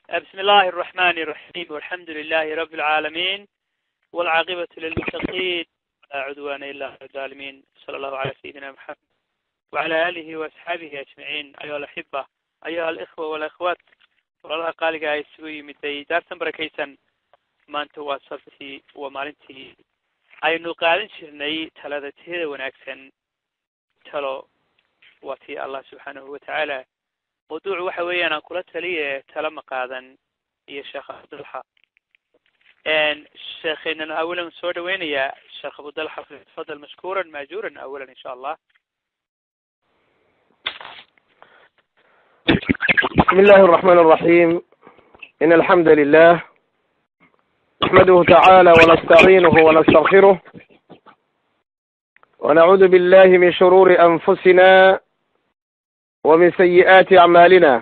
بسم الله الرحمن الرحيم والحمد لله رب العالمين والعاقبة للمتقين ولا عدوان إلا على الظالمين. صلى الله على سيدنا محمد وعلى آله وأصحابه أجمعين. أيها الأحبة، أيها الإخوة والأخوات، والله قال جاي سوي مدي دارتن بركيسن ما أنت وصلتي ومالنتي أي نقارن شرني ثلاثة ونأكسن تلو وفي الله سبحانه وتعالى. موضوع وحوي أنا قلت لي تلم قاعدا يا شيخ عبد الحق شيخنا أولا سود وين يا شيخ عبد الحق، تفضل مشكورا ماجورا أولا إن شاء الله. بسم الله الرحمن الرحيم. إن الحمد لله نحمده تعالى ونستعينه ونستغفره ونعوذ بالله من شرور أنفسنا ومن سيئات أعمالنا.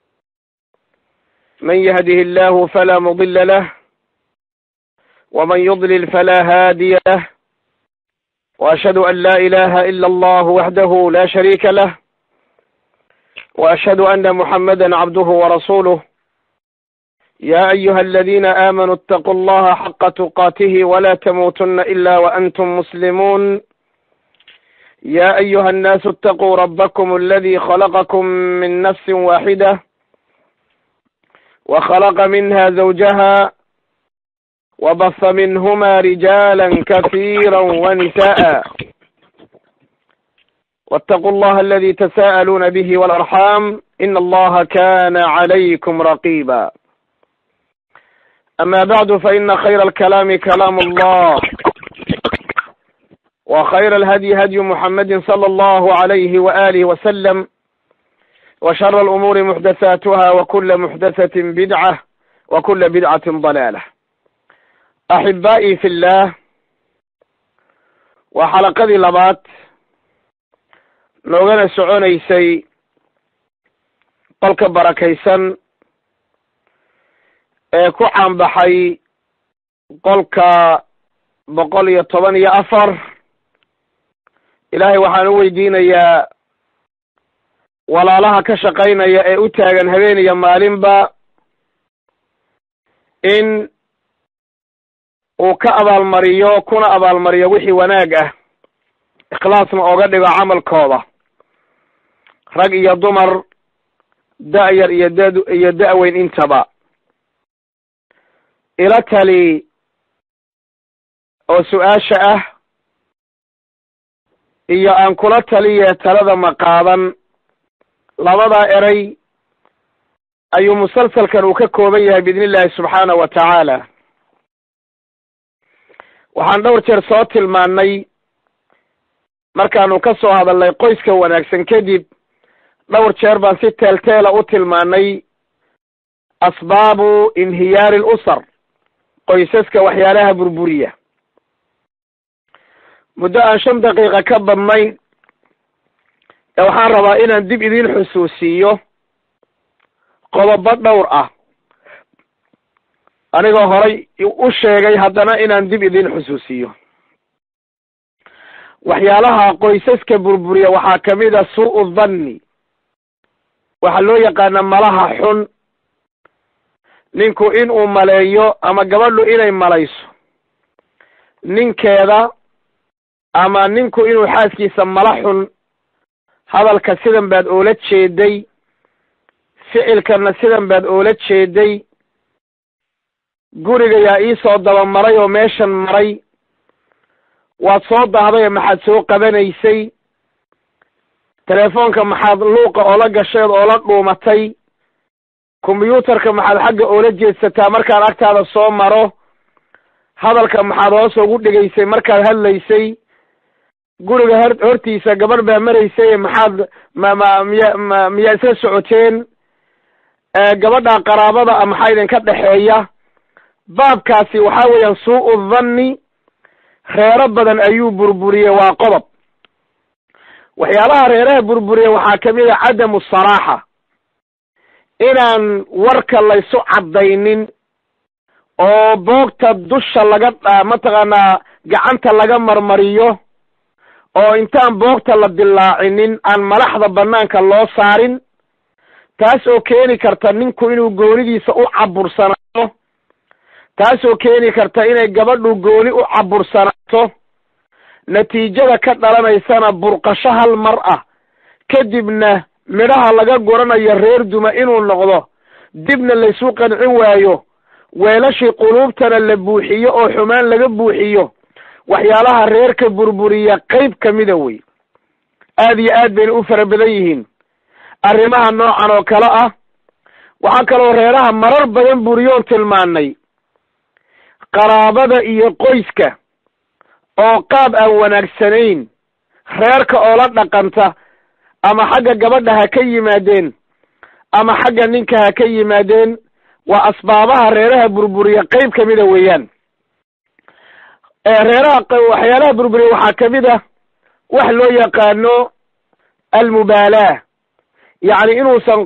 من يهده الله فلا مضل له ومن يضلل فلا هادي له، وأشهد أن لا إله إلا الله وحده لا شريك له، وأشهد أن محمدا عبده ورسوله. يا أيها الذين آمنوا اتقوا الله حق تقاته ولا تموتن إلا وأنتم مسلمون. يا أيها الناس اتقوا ربكم الذي خلقكم من نفس واحدة وخلق منها زوجها وبث منهما رجالا كثيرا ونساء، واتقوا الله الذي تساءلون به والأرحام إن الله كان عليكم رقيبا. أما بعد، فإن خير الكلام كلام الله، وخير الهدي هدي محمد صلى الله عليه وآله وسلم، وشر الأمور محدثاتها وكل محدثة بدعة وكل بدعة ضلالة. أحبائي في الله، وحلقة لبات noogana soconaysay qolka barakaysan ee ku caanbaxay qolka 114. ilaahay waxaan u weydiinayaa walaalaha ka shaqaynaya ee u taagan habeen iyo maalinba in uu ka abaalmariyo kuna abaalmariyo wixii wanaag ah, ikhlaasna ooga dhigo camalkooda, rag iyo dumar, da'yar iyo da'weyn intaba. ila tali oo su-aasha ah iyo aan kula taliye talada ma qaadan, labadaa eray ayuu musalsalkan uu ka kooban yahay biidni illaahi subxaanahu wa tacaala. waxaan dhowr jeer soo tilmaannay markaanu ka soo hadalnay qoyska wanaagsan kadib, dhowr jeer baan si teelteela u tilmaannay asbaabu inhiyaari alusar, qoysaska waxyaalaha burburiya. muddo aan 5 daqiiqa ka badnayn ee waxaan rabaa inaan dib idiin xusuusiyo qodobo dhowr ah, anigoo horay u sheegay haddana inaan dib idiin xusuusiyo. waxyaalaha qoysaska burburiya waxaa ka mid a suu'u dhanni, waxaa loo yaqaana malaha xun. ninku inuu maleeyo ama gabadhu inay malayso ninkeeda, ama ninku inuu xaaskiisa mala xun, hadalka sidan baad oola jeeday, ficilkana sidan baad oola jeeday, guriga yaa iisoo dabamaray oo meeshan maray, waad soo daahday maxaad soo qabanaysay, telefoonka maxaad luuqa oola gasheed oola dhuumatay, kombyuutarka maxaad xagga oola jeedsataa markaad agtaada soo maro, hadalka maxaad hoos ugu dhigaysay markaad hadlaysay, guriga hortiisa gabadh baa maraysay maxaad miyaa isla socoteen, gabadha qaraabada maxaa idinka dhexeeya. baabkaasi waxaa weeyaan suu'u dhanni, reero badan ayuu burburiyey. waa qodob. waxyaalaha reeraha burburiya waxaa ka mid a cadamu saraaxa, inaan warka laysu caddaynin oo boogta dusha laga mataqaanaa gacanta laga marmariyo, oo intaan boogta la dilaacinin aan malaxda banaanka loo saarin. taas oo keeni karta ninku inuu goonidiisa u cabursanaato, taas oo keeni karta inay gabadhu gooni u cabursanaato, natiijada ka dhalanaysana burqasho hal mar ah, kadibna midhaha laga goranayo reer duma inuu noqdo, dibna laysu qancin waayo, weelashii quluubtana la buuxiyo oo xumaan laga buuxiyo, waxyaalaha reerka burburiya qayb ka mida wey. aad iyo aad bayna u fara badan yihiin arrimaha noocan oo kale ah. waxaa kaloo reeraha marar badan buriyoon tilmaannay qaraabada iyo qoyska oo qaab aan wanaagsanayn reerka oo la dhaqanta, ama xagga gabadha ha ka yimaadeen ama xagga ninka ha ka yimaadeen, waa asbaabaha reeraha burburiya qayb ka mida weeyaan. waxyaalaha burburiya waxaa ka mid ah wax loo yaqaano almubaalaah, yacni inuusan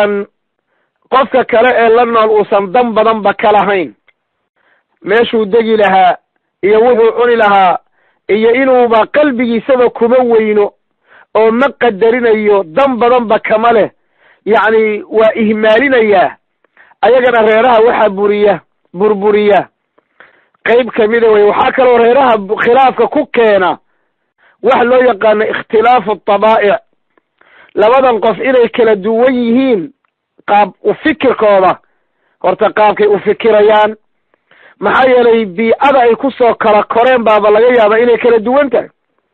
qofka kale ee la nool uusan dan badanba ka lahayn, meeshuu degi lahaa iyo wuxuu cuni lahaa iyo inuuba qalbigiisaba kuma weyno oo ma qadarinayo, dan badanba kama leh, yacni waa ihmaalinayaa. ayagana reeraha waxaa burburiya qayb ka mida wey. waxaa kaloo reeraha khilaafka ku keena wax loo yaqaano ikhtilaafu tabaa'ic, labadan qof inay kala duwan yihiin qaab u fikirkooda, horta qaabkay u fikirayaan, maxaa yeelay biicada ay ku soo kala koreen baaba laga yaaba inay kala duwan tahay.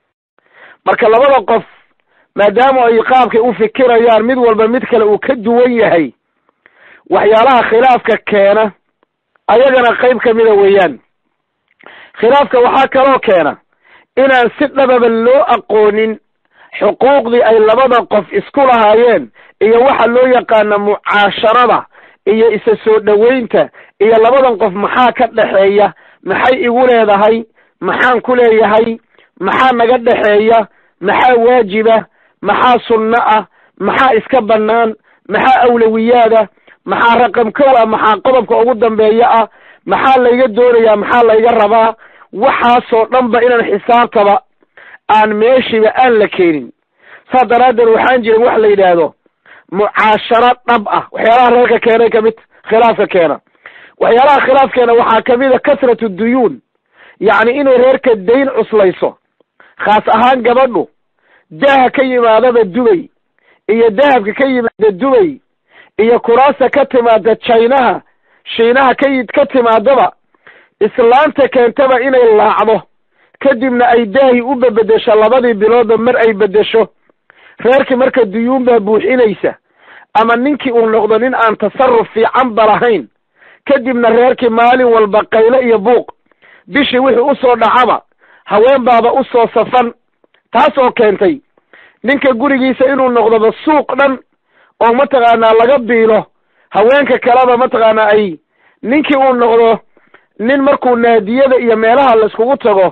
marka labada qof maadaama ay qaabkay u fikirayaan mid walba mid kale uu ka duwan yahay, waxyaalaha khilaafka keena ayagana qayb ka mida weeyaan. khilaafka waxaa kaloo keena inaan si dhababa loo aqoonin xuquuqdii ay labada qof isku lahaayeen iyo waxa loo yaqaana mucaasharada iyo isa soo dhoweynta, iyo labadan qof maxaa ka dhexeeya, maxay igu leedahay, maxaan ku leeyahay, maxaa naga dhexeeya, maxaa waajiba, maxaa sunno ah, maxaa iska bannaan, maxaa awlawiyaada, maxaa raqam kow ah, maxaa qodobka ugu dambeeya ah, maxaa layga doonayaa, maxaa layga rabaa. waxaasoo dhanba inaan xisaabtaba aan meeshiiba aan la keenin. saas daraaddeed waxaan jirin wax la yidhaahdo mucaasharo dhab ah. waxyaalaha reerka keenay kamid khilaafka keena, waxyaalaha khilaafkeena waxaa kamida kasratu duyuun, yacni inay reerka dayn cuslayso, khaas ahaan gabadhu daaha ka yimaadaba Dubay iyo dahabka ka yimaada Dubay iyo kuraasta ka timaada shiinaha ka timaadaba, islaanta keentaba inay laacdo, kadibna ay daahi u bedesho labadii biloodba mar ay bedesho. reerkii marka duyuun baa buuxinaysa, ama ninkii uu noqdo nin aan tasarruf fiican ba lahayn, kadibna reerkii maalin walba qaylo iyo buuq, bishii wixii usoo dhacaba haween baaba usoo safan, taas oo keentay ninka gurigiisa inuu noqdoba suuq dhan oo mataqaanaa laga biilo, haweenka kaleba mataqaanaa ay ninkii uu noqdo nin markuu naadiyada iyo meelaha laiskugu tago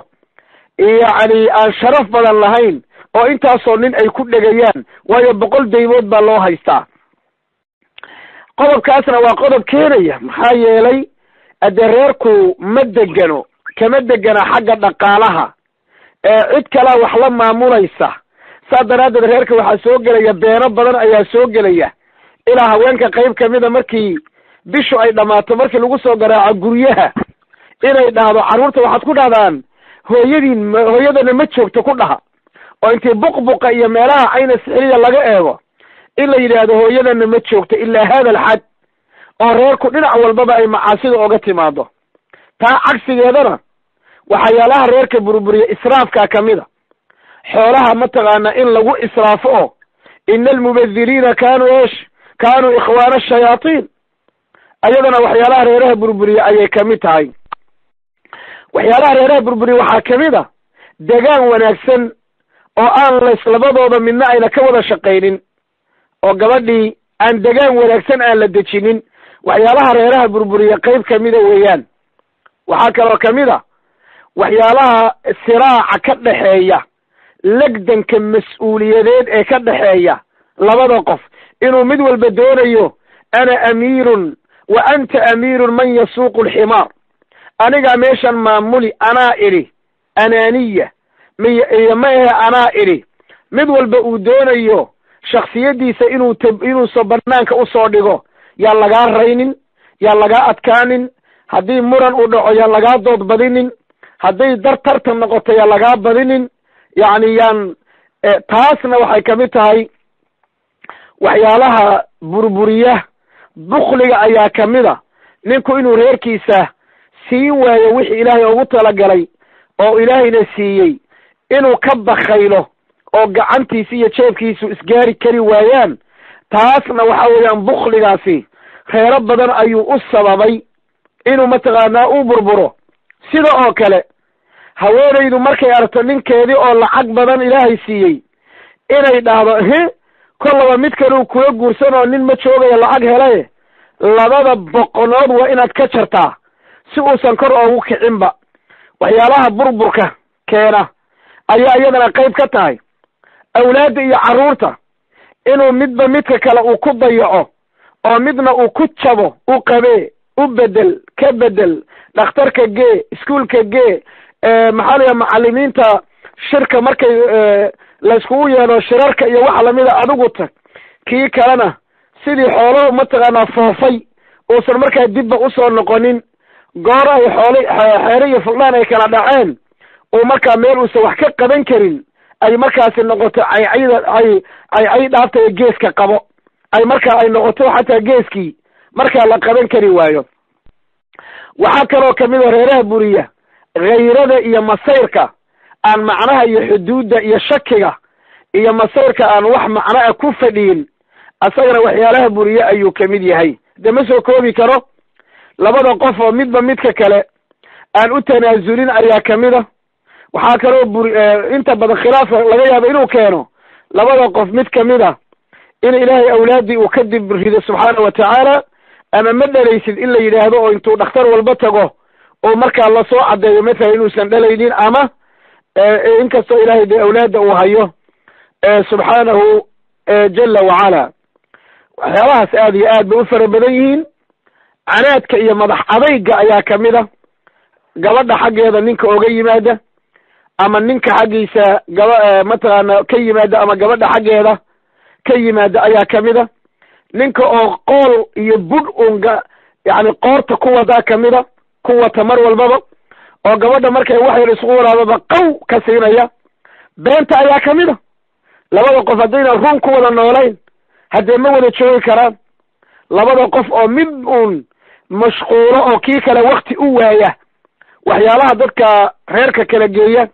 yacni aan sharaf badan lahayn, oo intaasoo nin ay ku dhegayaan, waayo 100 daymood baa loo haystaa. qodobkaasna waa qodob keenaya, maxaa yeelay adee reerku kama degana xagga dhaqaalaha, cid kalaa wax la maamulaysa. saas daraaddeed reerka waxaa soo gelaya beeno badan ayaa soo gelaya, ilaa haweenka qayb kamida markii bishu ay dhammaato, markii lagu soo garaaco guryaha, inay dhahdo carruurta waxaad ku dhahdaan hooyadana ma joogto ku dhaha, oo intii buqbuqa iyo meelaha cayna sixiriya laga eego in la yidhaahdo hooyadana ma joogto ilaa hada alxad, oo reerku dhinac walbaba ay macaasida oga timaado. taa cagsigeedana waxyaalaha reerka burburiya israafkaa kamida, xoolaha mataqaana in lagu israafo, oo ina almubadiriina kaanuu ikhwaana ashayaatiin, ayadana waxyaalaha reeraha burburiya ayay kamid tahay. waxyaalaha reeraha burburiya waxaa kamid a degaan wanaagsan oo aan labadooda midna ayna ka wada shaqaynin, oo gabadhii aan degaan wanaagsan aan la dejinin, waxyaalaha reeraha burburiya qayb kamida weeyaan. waxaa kaloo kamid a waxyaalaha siraaca ka dhexeeya, legdanka mas-uuliyadeed ee ka dhexeeya labada qof, inuu mid walba doonayo ana amiirun wa anta amiirun man yasuuqu alximaar, anigaa meeshan maamuli, anaa idhi, anaaniya iyo ma ahe anaa idhi, mid walba uu doonayo shaksiyadiisa inuusa banaanka usoo dhigo yaan lagaa raynin, yaan lagaa adkaanin, haddii muran uu dhaco yaan lagaa dood badinin, hadday tartan noqoto yaan lagaa badinin, yacni yaan taasna waxay kamid tahay waxyaalaha burburiya bukliga ayaa kamida. ninku inuu reerkiisa siin waayo wixii ilaahay ugu talagalay oo ilaahayna siiyey, inuu ka bakaylo oo gacantiisa iyo jeebkiisu isgaari kari waayaan, taasna waxa weeyaan bukligaasi reero badan ayuu u sababay inuu mataqaanaa u burburo. sida oo kale haweenaydu markay aragto ninkeedii oo lacag badan ilaahay siiyey inay dhahdo kollaba mid kale uu kula guursanoo nin ma joogayo lacag helaye, labada boqonood waa inaad ka jartaa si uusan kor oogu kicinba. waxyaalaha burburka keena ayaa iyadana qayb ka tahay. awlaadda iyo carruurta inuu midba midka kale uu ku dayaco oo midna uu ku jabo, u qabee, u bedel, ka bedel, dhakhtarka gee, iskuolka gee, maxaa layaha macalimiinta shirka markay layskugu yeelo shirarka iyo waxa lamida adigu tag, kii kalena sidii xoolo mataqaanaa foofay uusan markaa dibba usoo noqonin. goor ay xeere iyo fuldhaan ay kala dhaceen oo markaa meel uusan wax ka qaban karin ay markaasi noqoto cay dhaaftay geeska qabo, ay markaa ay noqoto xataa geeskii markaa la qaban kari waayo. waxaa kaloo kamida reeraha buriya hayrada iyo masayrka aan macnaha iyo xuduudda iyo shakiga iyo masayrka aan wax macnaa ku fadhiyin, asagana waxyaalaha buriye ayuu kamid yahay. de ma soo koobi karo. labada qof oo midba midka kale aan u tanaasulin ayaa kamida. waxaa kaloo inta badan khilaafka laga yaabo inuu keeno labada qof mid kamida in ilaahay awlaadii uu kadib rido subxaana watacaala, ama ma dhalaysid in la yidhaahdo oo intuu dhakhtar walba tago oo markaa lasoo caddeeyo mathalan inuusan dhalaynin, ama inkastoo ilaahay dee awlaadda uu hayo subxaanahu jala wacala. waxyaalahaas aad iyo aad bay u fara badan yihiin. canaadka iyo madax adayga ayaa kamida. gabadha xaggeeda ninka oga yimaada, ama ninka xaggiisa mataqaana ka yimaada, ama gabadha xaggeeda ka yimaada ayaa kamida. ninka oo qool iyo budh unga yani qoorta ku wadaa kamida, ku wata mar walbaba, oo gabadha markay wax yar isku waraababa qaw ka siinaya. beenta ayaa kamida. labada qof haddayna run ku wada noolayn haddee ma wada joogi karaan. labada qof oo mid uun mashquulo oo kii kale wakti u waaya, waxyaalaha dadka reerka kala geeya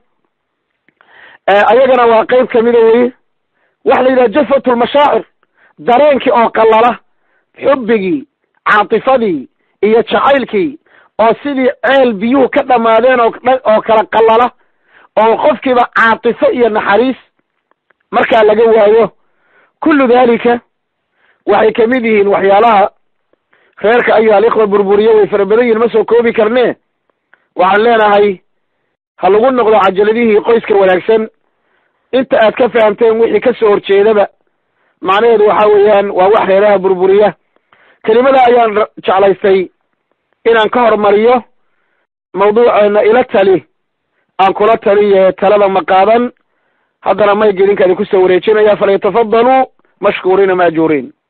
ayagana waa qayb kamida weye. waxa la yidhaha jafatulmashaacir, dareenkii oo qalala, xubbigii, caatifadii iyo jacaylkii oo sidii ceel biyuhu ka dhammaadeen oo kala qalala, oo qofkiiba caatifo iyo naxariis markaa laga waayo. kullu daalika waxay kamid yihiin waxyaalaha reerka ayuha alikhwa burburiye. way fara badan yihin, ma soo koobi karne. waxaan leenahay ha lagu noqdo cajaladihii qoyska wanaagsan. inta aad ka fahamteen wixii kasoo horjeedaba macnaheedu waxa weeyaan waa wax reeraha burburiya. kelimada ayaan jeclaystay inaan ka hormariyo mawduuceena. ila tali aan kula taliye talada ma qaadan. haddana mayga idinka idinku soo wareejinaya. falyatafadaluu mashkuuriina maajuuriin.